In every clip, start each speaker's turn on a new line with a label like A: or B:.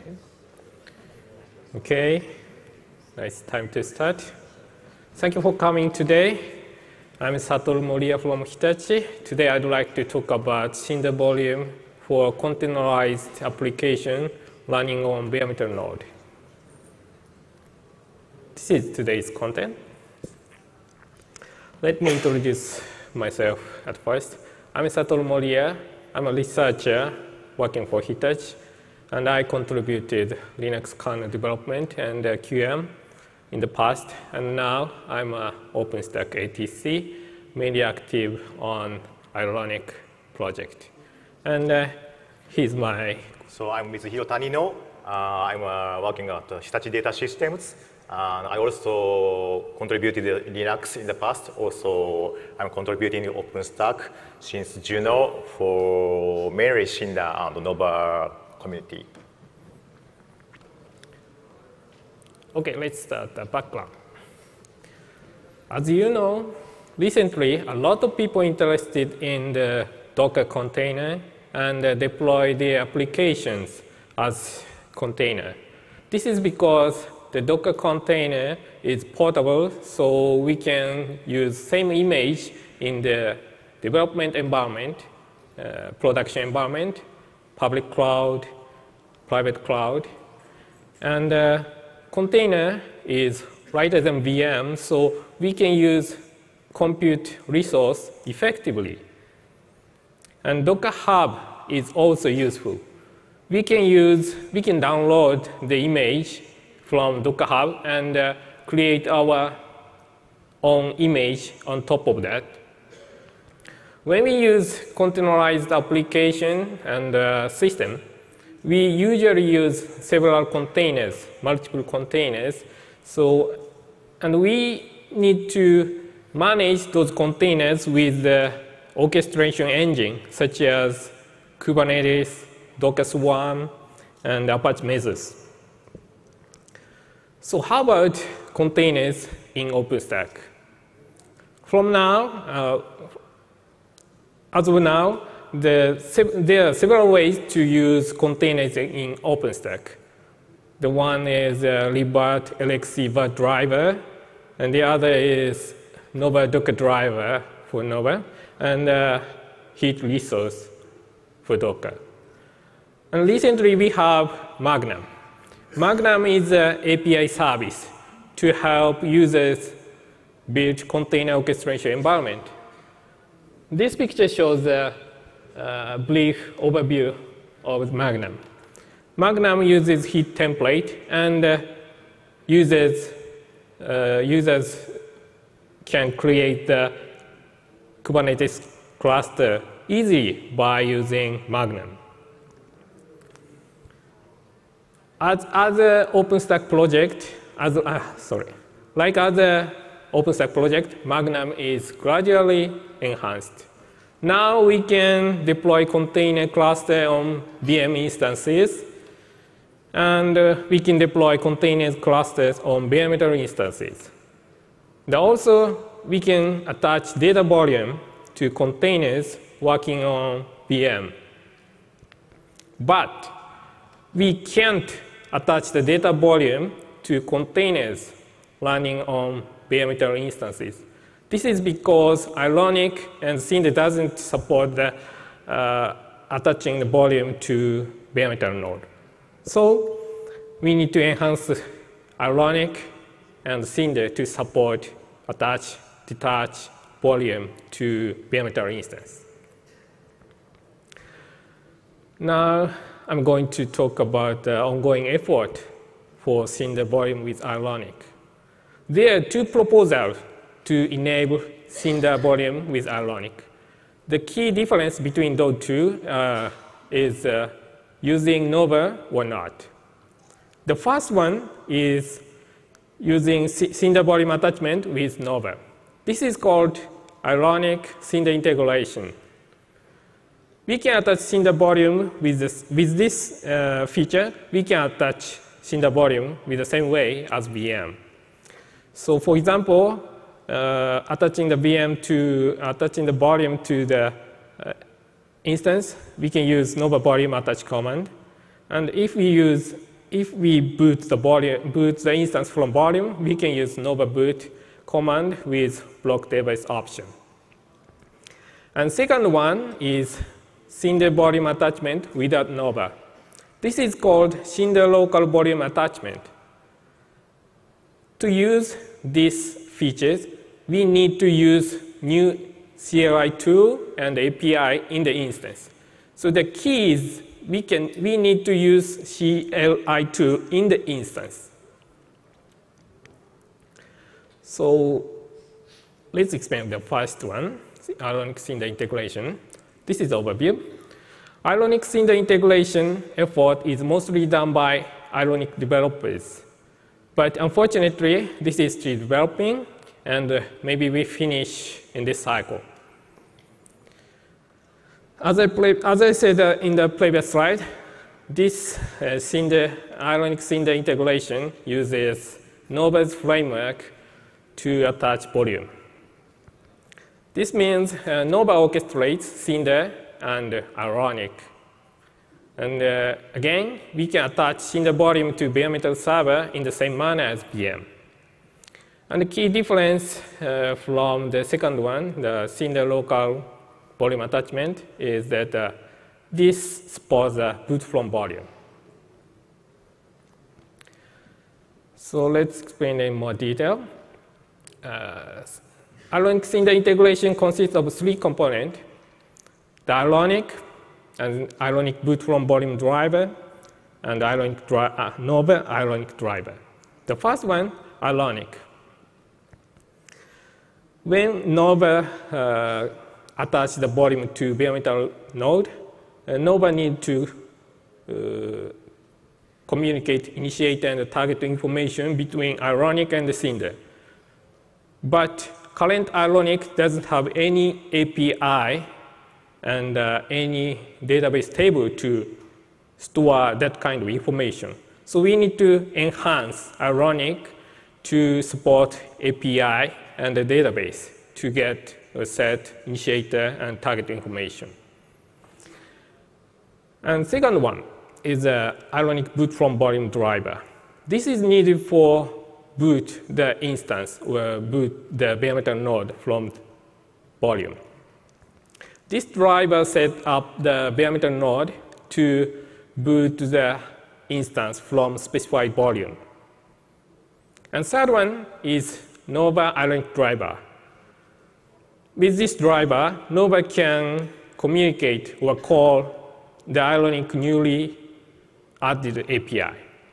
A: Okay, nice time to start. Thank you for coming today. I'm Satoru Moriya from Hitachi. Today I'd like to talk about Cinder volume for containerized application running on Baremetal node. This is today's content. Let me introduce myself at first. I'm Satoru Moriya. I'm a researcher working for Hitachi, and I contributed Linux kernel development and QM in the past, and now I'm an OpenStack ATC, mainly active on Ironic project. And he's my...
B: So I'm with Tanino. I'm working at Hitachi Data Systems. I also contributed Linux in the past. Also, I'm contributing OpenStack since Juno for mainly Cinder and Nova community.
A: Okay, let's start the background. As you know, recently a lot of people interested in the Docker container and deploy their applications as container. This is because the Docker container is portable, so we can use same image in the development environment, production environment, public cloud, private cloud. And container is lighter than VM, so we can use compute resource effectively. And Docker Hub is also useful. We can download the image from Docker Hub and create our own image on top of that. When we use containerized application and system, we usually use several containers, multiple containers. And we need to manage those containers with the orchestration engine, such as Kubernetes, Docker Swarm, and Apache Mesos. So how about containers in OpenStack? As of now, there are several ways to use containers in OpenStack. The one is libvirt LXC virt driver, and the other is Nova Docker driver for Nova, and heat resource for Docker. And recently we have Magnum. Magnum is an API service to help users build container orchestration environment. This picture shows a brief overview of Magnum. Magnum uses heat template, and users can create the Kubernetes cluster easily by using Magnum. As other OpenStack project, like other OpenStack project, Magnum is gradually enhanced. Now we can deploy container cluster on VM instances, and we can deploy container clusters on Baremetal instances. And also, we can attach data volume to containers working on VM. But we can't attach the data volume to containers running on Baremetal instances. This is because Ironic and Cinder doesn't support the attaching the volume to Baremetal node. So we need to enhance Ironic and Cinder to support attach, detach volume to Baremetal instance. Now I'm going to talk about the ongoing effort for Cinder volume with Ironic. There are two proposals to enable Cinder volume with Ironic. The key difference between those two is using Nova or not. The first one is using Cinder volume attachment with Nova. This is called Ironic Cinder integration. We can attach Cinder volume with this feature. We can attach Cinder volume with the same way as VM. So for example, attaching the volume to the instance, we can use Nova volume attach command. And if we use if we boot the instance from volume, we can use Nova boot command with block device option. And second one is Cinder volume attachment without Nova. This is called Cinder local volume attachment. To use these features, we need to use new CLI tool and API in the instance. So the key is we need to use CLI tool in the instance. So let's explain the first one, Ironic Cinder integration. This is overview. Ironic Cinder integration effort is mostly done by Ironic developers. But unfortunately, this is still developing, and maybe we finish in this cycle. As I said in the previous slide, this Ironic Cinder integration uses Nova's framework to attach volume. This means Nova orchestrates Cinder and Ironic. And again, we can attach Cinder volume to Baremetal server in the same manner as VM. And the key difference from the second one, the Cinder local volume attachment, is that this supports boot from volume. So let's explain in more detail. Ironic Cinder integration consists of three components: the Ironic and Ironic boot from volume driver, and Nova Ironic driver. The first one, Ironic. When Nova attaches the volume to Baremetal node, Nova needs to communicate initiator and target information between Ironic and the Cinder. But current Ironic doesn't have any API and any database table to store that kind of information. So we need to enhance Ironic to support API and the database to get a set, initiator, and target information. And second one is the Ironic boot from volume driver. This is needed for boot the instance or boot the Baremetal node from volume. This driver sets up the Baremetal node to boot the instance from specified volume. And third one is Nova Ironic driver. With this driver, Nova can communicate or call the Ironic newly added API.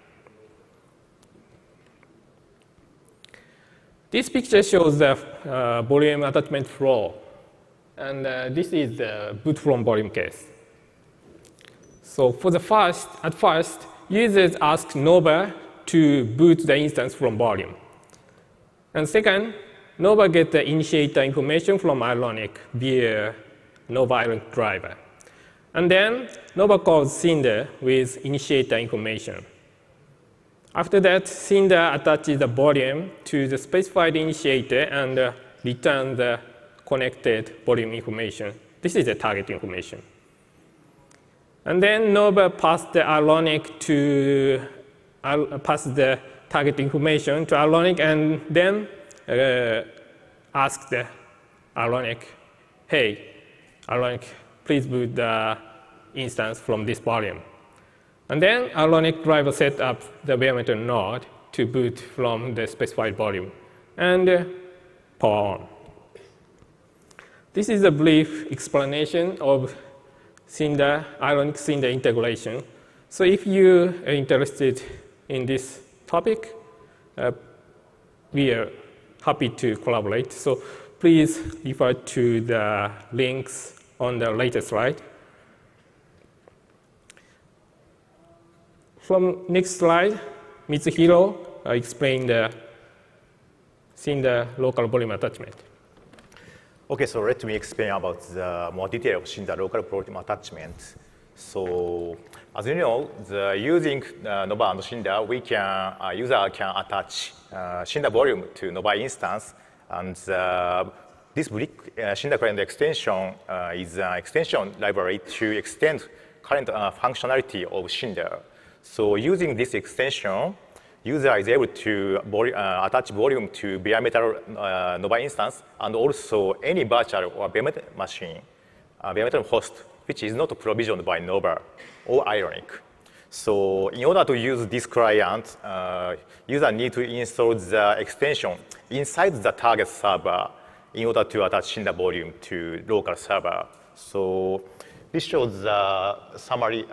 A: This picture shows the volume attachment flow. And this is the boot from volume case. So for the at first, users ask Nova to boot the instance from volume. And second, Nova gets the initiator information from Ironic via Nova Ironic driver. And then Nova calls Cinder with initiator information. After that, Cinder attaches the volume to the specified initiator and returns the connected volume information. This is the target information. And then Nova passes the Ironic to passes the target information to Ironic, and then asks the Ironic, hey, Ironic, please boot the instance from this volume. And then Ironic driver sets up the Baremetal node to boot from the specified volume and power on. This is a brief explanation of Ironic Cinder integration. So if you are interested in this topic, we are happy to collaborate. So please refer to the links on the later slide. From next slide, Mitsuhiro explained the Cinder local volume attachment.
B: Okay, so let me explain about the more detail of Cinder local volume attachment. So as you know, using Nova and Cinder, user can attach Cinder volume to Nova instance, and this Cinder client extension is an extension library to extend current functionality of Cinder. So using this extension, user is able to attach volume to Baremetal Nova instance and also any virtual or Baremetal machine, Baremetal host, which is not provisioned by Nova or Ionic. So in order to use this client, user need to install the extension inside the target server in order to attach Cinder volume to local server. So this shows the summary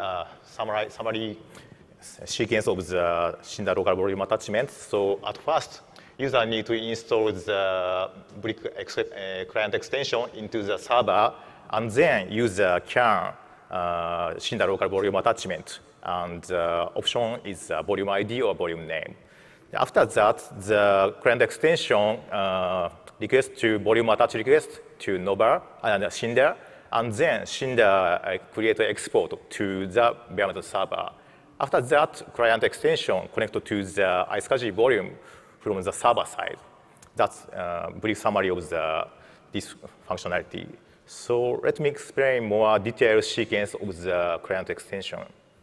B: sequence of the Cinder local volume attachment. So at first, user need to install the brick client extension into the server, and then user can Cinder local volume attachment. And option is volume ID or volume name. After that, the client extension request to volume attach request to Nova and Cinder, and then Cinder create an export to the Baremetal server. After that, client extension connected to the iSCSI volume from the server side. That's a brief summary of this functionality. So let me explain more detailed sequence of the client extension.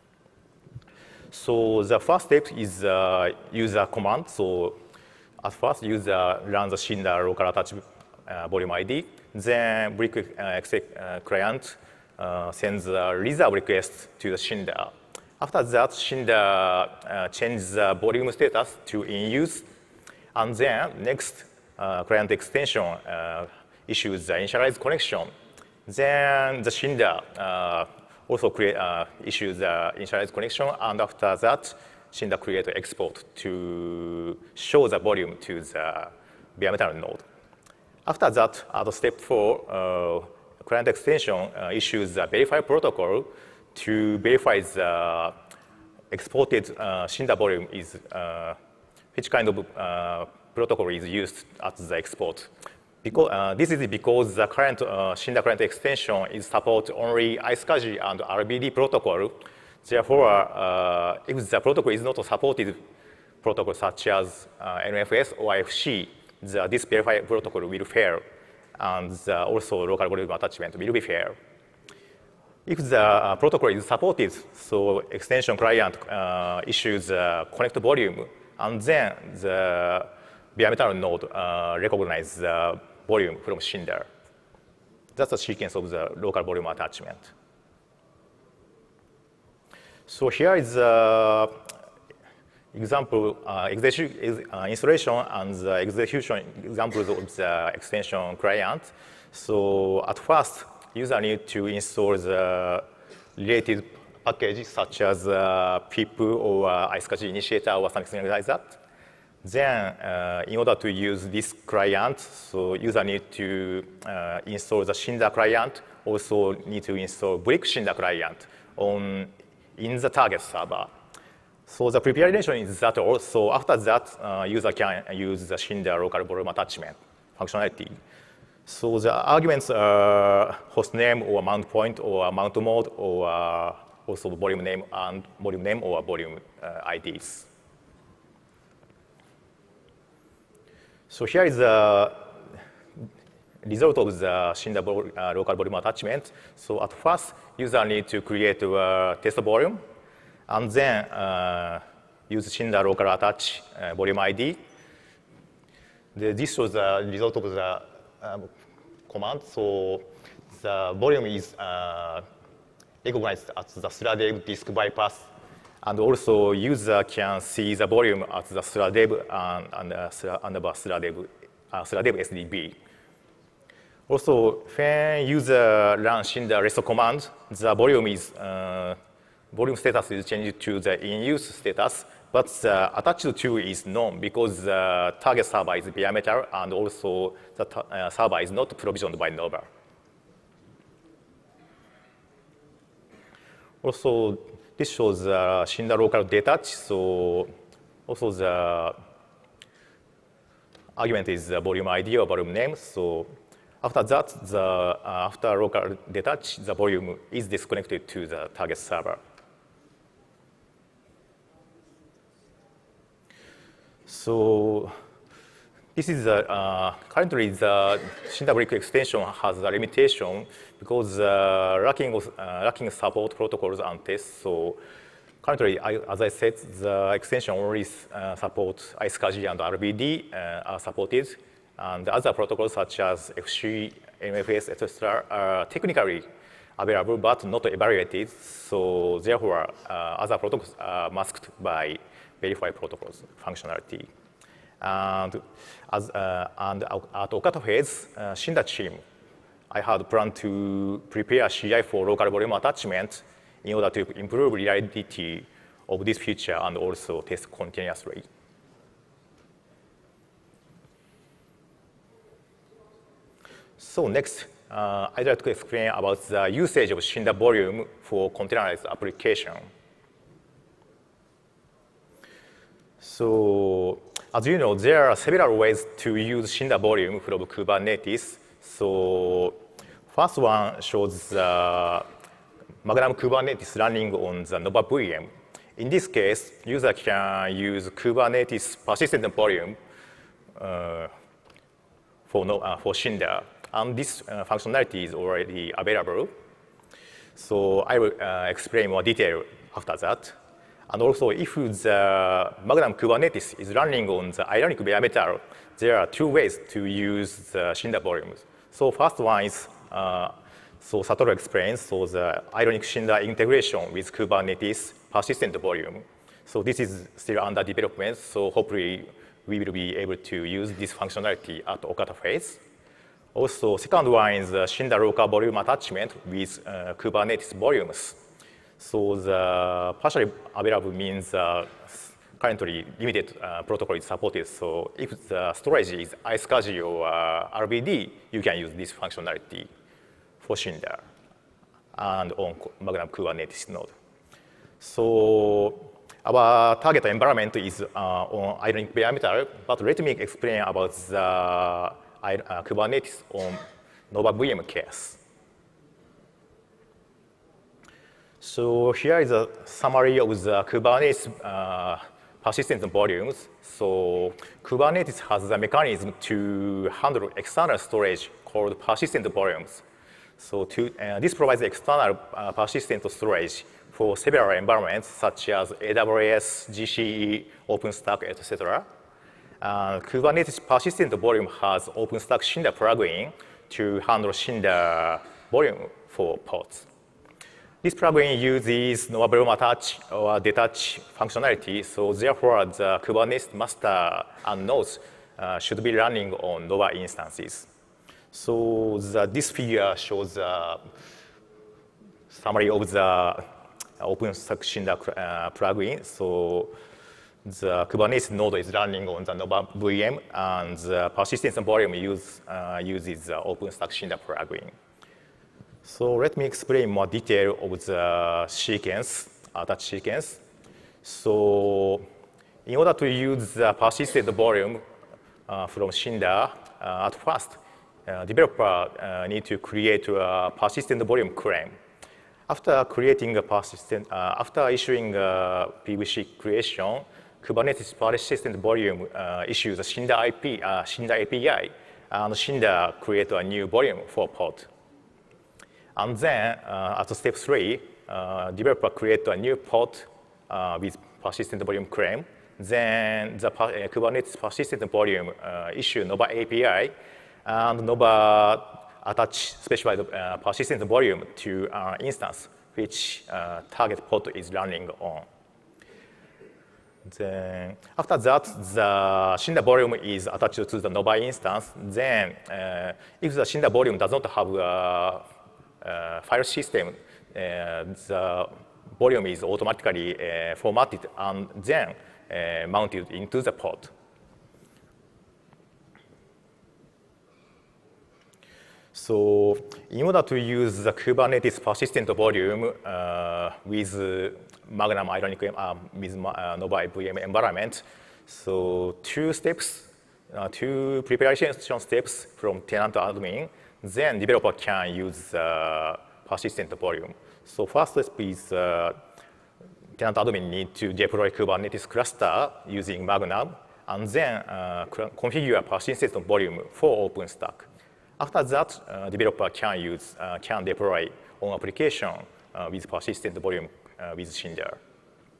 B: So the first step is user command. So at first, user runs the Cinder local attach volume ID. Then brick client sends a reserve request to the Cinder. After that, Cinder changes the volume status to in use. And then next, client extension issues the initialized connection. Then the Cinder also issues the initialized connection, and after that, Cinder creates an export to show the volume to the Baremetal node. After that, at step 4, client extension issues the verify protocol to verify the exported Cinder volume is which kind of protocol is used at the export. Because, this is because the current Cinder client extension is support only iSCSI and RBD protocol. Therefore, if the protocol is not supported protocol such as NFS or IFC, this verify protocol will fail, and also local volume attachment will be fail. If the protocol is supported, so extension client issues connect volume, and then the Baremetal node recognizes the volume from Cinder. That's the sequence of the local volume attachment. So here is example installation and the execution examples of the extension client. So at first, user need to install the related packages such as pip or iSCSI initiator or something like that. Then, in order to use this client, so user need to install the Cinder client, also need to install brick Cinder client in the target server. So the preparation is that also after that, user can use the Cinder local volume attachment functionality. So the arguments are host name or mount point or mount mode or also volume name and volume name or volume IDs. So here is the result of the Cinder local volume attachment. So at first, user need to create a test volume, and then use Cinder local attach volume ID. This shows the result of the command. So the volume is recognized as the threaded disk bypass, and also user can see the volume at the threaded and threaded SDB. Also, when user runs Cinder rest command, the volume status is changed to the in-use status, but the attached to is known because the target server is Baremetal, and also the server is not provisioned by Nova. Also, this shows Cinder local detach. So also the argument is the volume ID or volume name. So after that, after local detach, the volume is disconnected to the target server. So this is currently the Cinder brick extension has a limitation because lacking support protocols and tests. So Currently, as I said, the extension only supports iSCSI and RBD are supported, and other protocols such as FC, MFS, etc. are technically available but not evaluated. So therefore, other protocols are masked by verified protocols functionality. And at Okata phase, Cinder team, I had planned to prepare CI for local volume attachment in order to improve reliability of this feature and also test continuously. So next, I'd like to explain about the usage of Cinder volume for containerized application. So as you know, there are several ways to use Cinder volume from Kubernetes. So first one shows the Magnum Kubernetes running on the Nova VM. In this case, user can use Kubernetes persistent volume for Cinder, and this functionality is already available. So I will explain more detail after that. And also, if the Magnum Kubernetes is running on the Ionic Baremetal, there are two ways to use the Cinder volumes. So first one is so Satoru explains, so the Ionic Cinder integration with Kubernetes persistent volume. So this is still under development, so hopefully we will be able to use this functionality at Okata phase. Also, second one is the Cinder local volume attachment with Kubernetes volumes. So the partially available means currently limited protocol is supported. So if the storage is iSCSI or RBD, you can use this functionality for Cinder and on Magnum Kubernetes node. So our target environment is on Ionic Baremetal, but let me explain about the Kubernetes on Nova VM case. So here is a summary of the Kubernetes persistent volumes. So Kubernetes has a mechanism to handle external storage called persistent volumes. So this provides external persistent storage for several environments such as AWS, GCE, OpenStack, etc. Kubernetes persistent volume has OpenStack Cinder plugin to handle Cinder volume for pods. This plugin uses Nova volume attach or detach functionality, so therefore the Kubernetes master and nodes should be running on Nova instances. So this figure shows a summary of the OpenStack Cinder plugin. So the Kubernetes node is running on the Nova VM, and the persistence volume uses the OpenStack Cinder plugin. So let me explain more detail of the sequence, attach sequence. So in order to use the persistent volume from Cinder, at first, developer need to create a persistent volume claim. After creating a persistent, after issuing a PVC creation, Kubernetes persistent volume issues a Cinder IP, Cinder API, and Cinder create a new volume for pod. And then at step 3, developer create a new pod with persistent volume claim. Then the Kubernetes persistent volume issue Nova API, and Nova attach specified persistent volume to instance which target pod is running on. Then after that, the Cinder volume is attached to the Nova instance. Then if the Cinder volume does not have a file system, the volume is automatically formatted and then mounted into the pod. So in order to use the Kubernetes persistent volume with Magnum Ionic with Nova VM environment, so two preparation steps from tenant admin, then developer can use persistent volume. So first step is tenant admin need to deploy Kubernetes cluster using Magnum, and then configure a persistent volume for OpenStack. After that, developer can deploy on application with persistent volume with Cinder.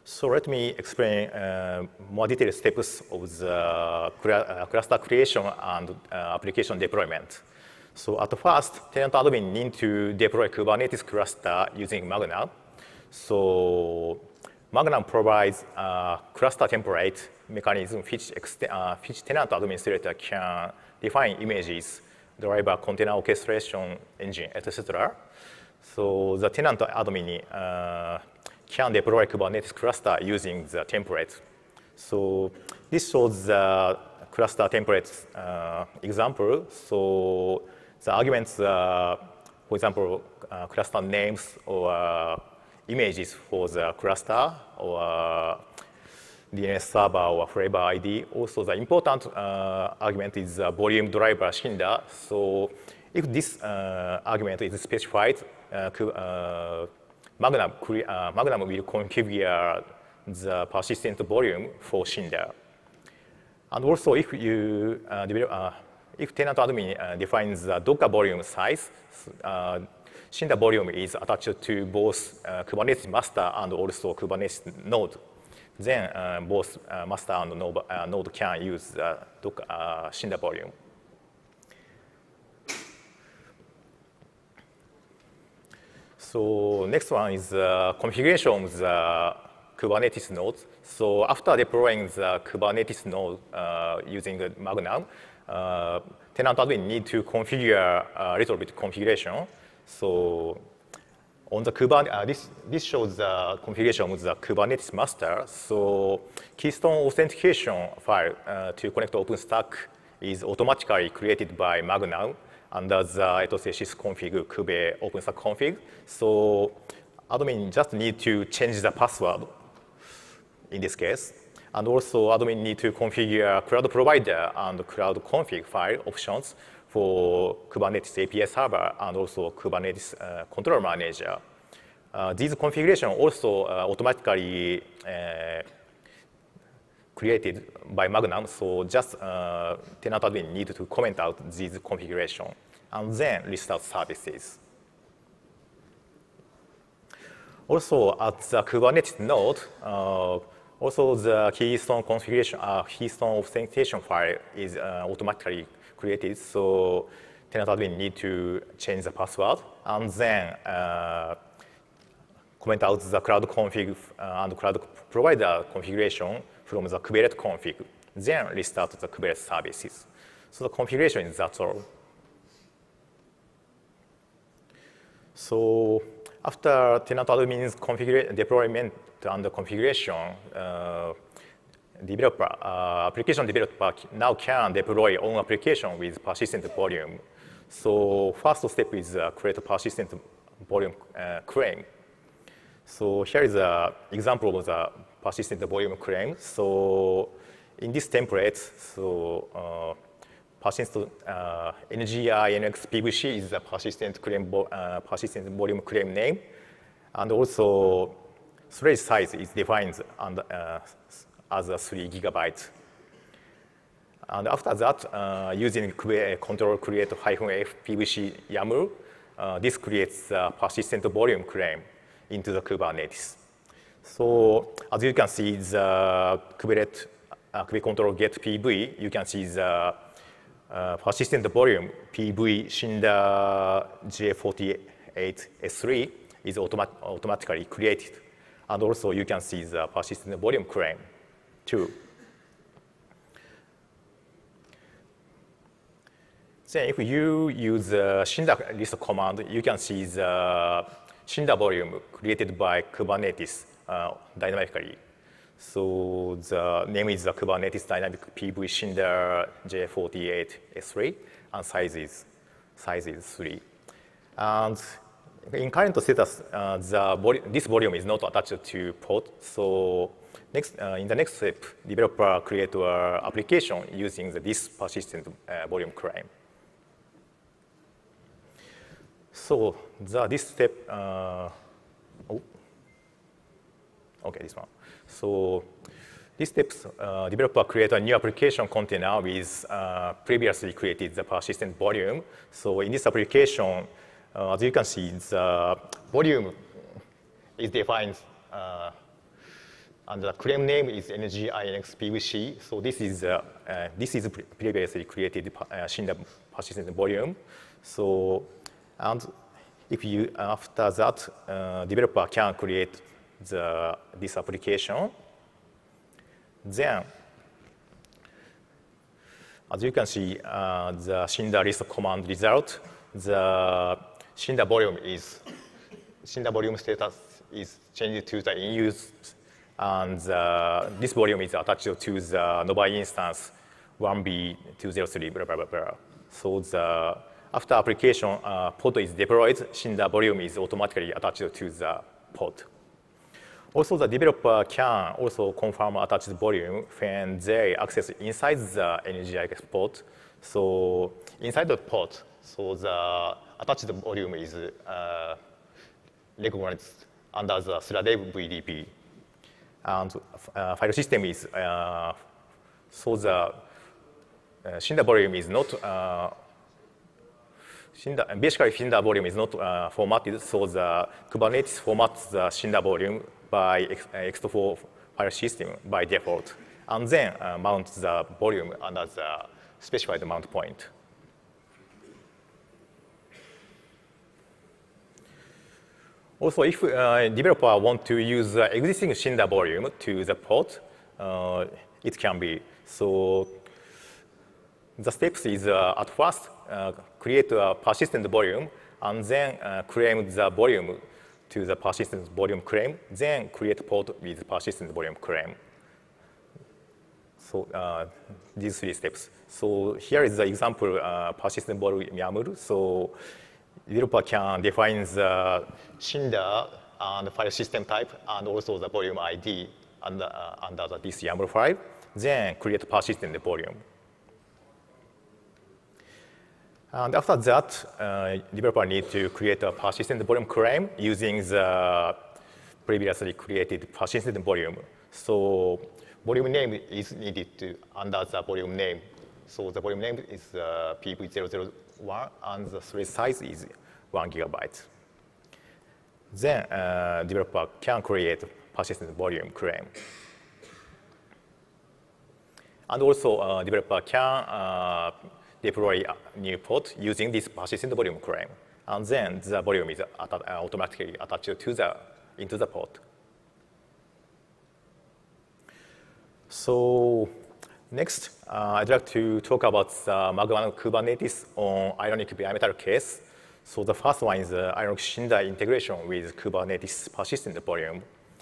B: So let me explain more detailed steps of the cluster creation and application deployment. So at first, tenant admin need to deploy Kubernetes cluster using Magnum. So Magnum provides a cluster template mechanism which tenant administrator can define images, driver, container orchestration engine, etc. So the tenant admin can deploy Kubernetes cluster using the template. So this shows the cluster template example. So the arguments, for example, cluster names or images for the cluster or DNS server or flavor ID. Also, the important argument is the volume driver Cinder. So if this argument is specified, Magnum will configure the persistent volume for Cinder. And also, if you if tenant admin defines the Docker volume size, Cinder volume is attached to both Kubernetes master and also Kubernetes node. Then both master and node can use Docker Cinder volume. So next one is configuration of the Kubernetes nodes. So after deploying the Kubernetes node using the Magnum, tenant admin need to configure a little bit configuration. So on the Kubernetes, this shows the configuration of the Kubernetes master. So Keystone authentication file to connect to OpenStack is automatically created by Magnum under the sysconfig kube OpenStack config. So admin just need to change the password in this case. And also admin need to configure cloud provider and cloud config file options for Kubernetes API server and also Kubernetes control manager. These configuration also automatically created by Magnum, so just tenant admin need to comment out these configuration and then restart services. Also at the Kubernetes node, also the Keystone configuration, Keystone authentication file is automatically created, so tenant admin need to change the password and then comment out the cloud config and cloud provider configuration from the Kubernetes config, then restart the Kubernetes services. So the configuration is that's all. So after tenant admin's deployment and configuration, application developer now can deploy own application with persistent volume. So first step is create a persistent volume claim. So here is an example of the persistent volume claim. So in this template, so persistent NGI NX PVC is the persistent volume claim name, and also storage size is defined as a 3 GB. And after that, using control create -f PVC YAML, this creates a persistent volume claim into the Kubernetes. So as you can see, the Kubernetes control get PV, you can see the persistent volume PV Cinder J48S3 is automatically created. And also you can see the persistent volume claim too. Then if you use the Cinder list command, you can see the Cinder volume created by Kubernetes dynamically. So the name is the Kubernetes dynamic PV Cinder J48S3 and size is 3. And in current status, this volume is not attached to pod. So in the next step, developer create an application using this persistent volume claim. So this step, this one. So these steps, developer create a new application container with previously created the persistent volume. So in this application, as you can see, the volume is defined And the claim name is NGINXPVC. So this is previously created Cinder persistent volume. So, and if you after that, developer can create this application. Then, as you can see, the Cinder list command result, the Cinder volume status is changed to the in use, and this volume is attached to the Nova instance 1B203, blah, blah, blah, blah. So after application pod is deployed, Cinder volume is automatically attached to the pod. Also, the developer can also confirm attached volume when they access inside the NGIX pod. So inside the pod, so the attached volume is recognized under the slave VDP. And file system is, so the Cinder volume is not, basically Cinder volume is not formatted, so the Kubernetes formats the Cinder volume by ext4 file system by default, and then mount the volume under the specified mount point. Also, if developer want to use the existing Cinder volume to the pod, it can be. So the steps is at first create a persistent volume, and then claim the volume to the persistent volume claim, then create pod with persistent volume claim. So these three steps. So here is the example persistent volume YAML. So developer can define the Cinder and file system type and also the volume ID under this YAML file, then create persistent volume. And after that, developer need to create a persistent volume claim using the previously created persistent volume. So volume name is needed to under the volume name. So the volume name is PV001, and the thread size is 1 GB. Then developer can create persistent volume claim. And also developer can deploy a new pod using this persistent volume claim, and then the volume is automatically attached to into the pod. So next, I'd like to talk about the Magma Kubernetes on Ionic Baremetal case. So the first one is the Ionic Cinder integration with Kubernetes persistent volume.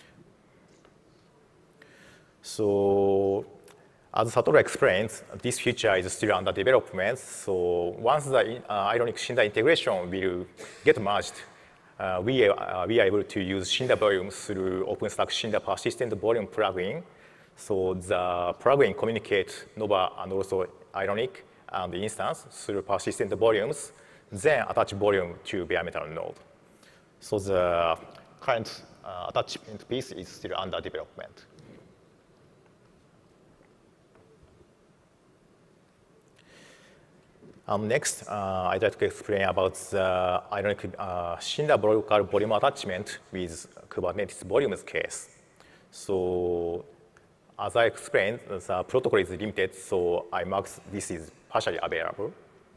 B: So as Satoru explained, this feature is still under development. So once the Ionic Cinder integration will get merged, we are able to use Cinder volume through OpenStack Cinder persistent volume plugin. So the plugin communicates Nova and also Ionic and the instance through persistent volumes, then attach volume to Baremetal node. So the current attachment piece is still under development. Next, I'd like to explain about the Ionic Cinder local volume attachment with Kubernetes volumes case. So as I explained, the protocol is limited, so I marked this is partially available.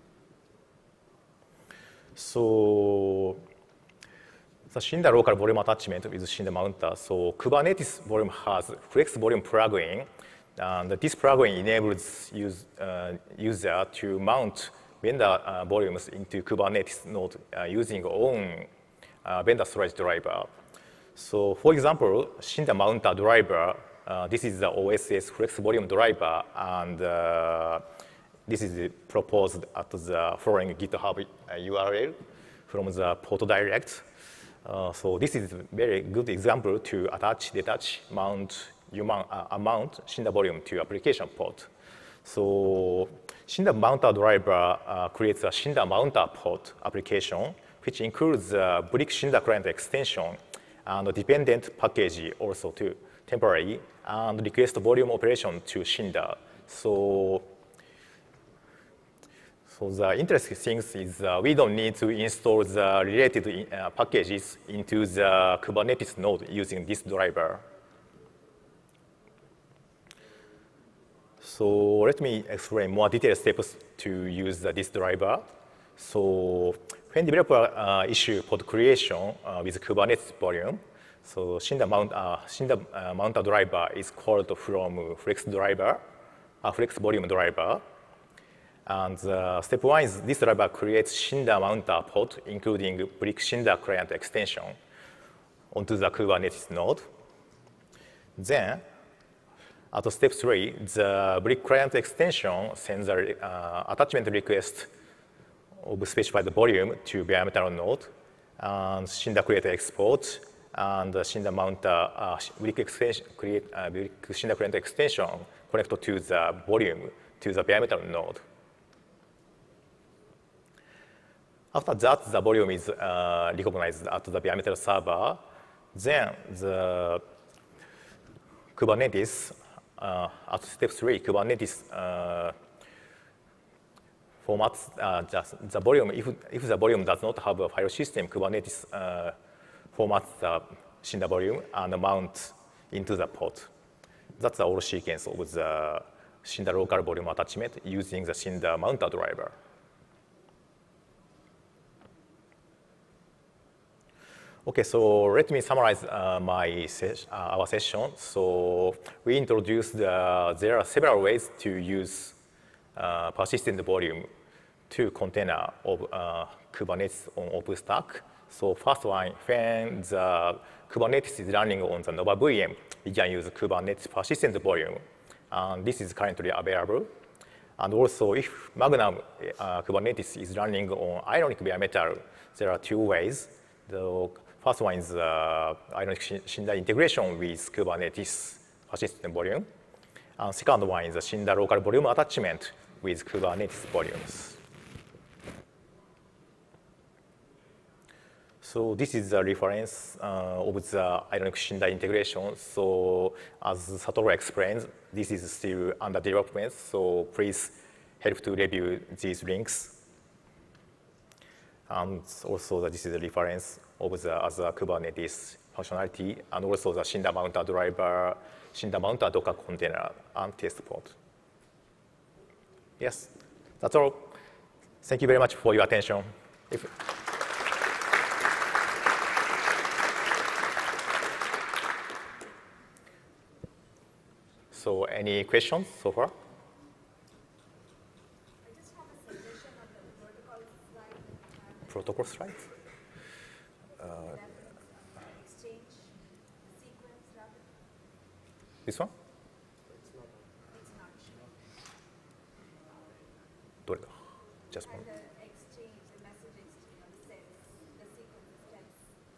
B: So the Cinder local volume attachment with Cinder mounter. So Kubernetes volume has flex volume plugin, and this plugin enables user to mount vendor volumes into Kubernetes node using own vendor storage driver. So for example, Cinder mounter driver, this is the OSS flex volume driver, and this is proposed at the following GitHub URL from the port direct. So this is a very good example to attach, detach, mount, mount Cinder volume to application pod. So Cinder mounter driver creates a Cinder mounter pod application, which includes a Brick Cinder client extension and a dependent package also to temporary and request volume operation to Cinder. So the interesting thing is we don't need to install the related packages into the Kubernetes node using this driver. So let me explain more detailed steps to use this driver. So when developer issue pod creation with Kubernetes volume, so Cinder mounter driver is called from flex volume driver. And step 1 is this driver creates Cinder mounter pod, including brick Cinder client extension onto the Kubernetes node. Then, at step 3, the brick client extension sends an attachment request of specified volume to Baremetal node, and Cinder create export, and Cinder mounter brick Cinder client extension connect to the volume to the Baremetal node. After that, the volume is recognized at the Baremetal server. Then the Kubernetes, at step 3, Kubernetes formats the volume. If the volume does not have a file system, Kubernetes formats the Cinder volume and mount into the pod. That's the whole sequence of the Cinder local volume attachment using the Cinder mounter driver. Okay, so let me summarize our session. So we introduced there are several ways to use persistent volume to container of Kubernetes on OpenStack. So first one, when the Kubernetes is running on the Nova VM, we can use Kubernetes persistent volume. And this is currently available. And also, if Magnum Kubernetes is running on Ionic Baremetal, there are 2 ways. The first one is Ionic Cinder integration with Kubernetes persistent volume. And second one is the Cinder local volume attachment with Kubernetes volumes. So this is the reference of the Ionic Cinder integration. So as Satoru explains, this is still under development. So please help to review these links. And also this is the reference of the other Kubernetes functionality, and also the Cinder mounter driver, Cinder mounter Docker container, and test pod. Yes, that's all. Thank you very much for your attention. So any questions so far?
C: I just have a suggestion on the protocol slide.
B: Protocol slide?
C: Exchange, sequence, rapid.
B: This one?
C: It's not sure.
B: どれだ? Just one.
C: And the exchange, the message exchange says the sequence is 10.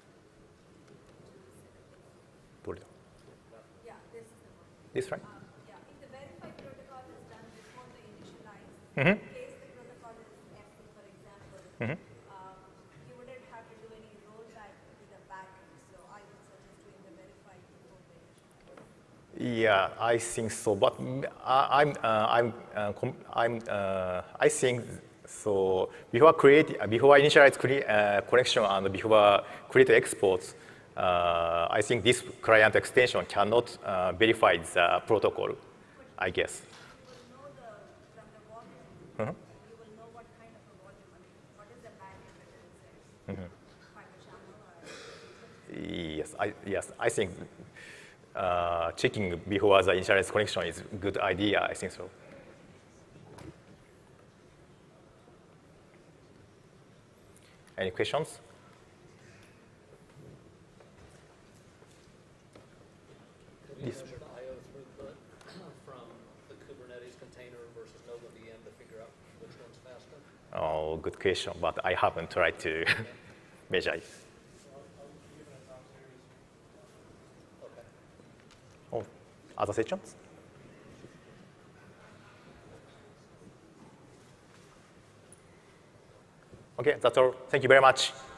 B: どれだ?
C: Yeah, this is the one.
B: This right?
C: Yeah, if the verify protocol is done before the initialize,
B: Mm-hmm.
C: in case the protocol is empty, for example,
B: Mm-hmm.
C: you wouldn't have to do any rollback to the backend. So I would suggest doing the verify before the initialize.
B: Yeah, I think so. But I think so. Before initialize connection and before create exports, I think this client extension cannot verify the protocol, I guess.
C: You will know from the volume,
B: Uh-huh.
C: you will know what kind of a volume, I mean, what is the backend that it is.
B: Mm-hmm.
C: Fiber channel or
B: Yes, I think checking before the insurance connection is a good idea. I think so. Any questions?
D: Have you measured I/O throughput from the Kubernetes container versus Nova VM to figure out which one's faster?
B: Oh, good question, but I haven't tried to measure it.
D: Okay.
B: Oh, other sections? Okay, that's all. Thank you very much.